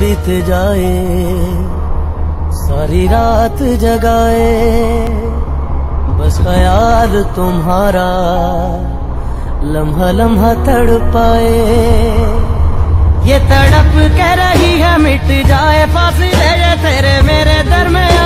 बीत जाए, सारी रात जगाए, बस ख्याल तुम्हारा लम्हा लम्हा तड़पाए। ये तड़प कह रही है मिट जाए फासिले ये तेरे मेरे दरमियान।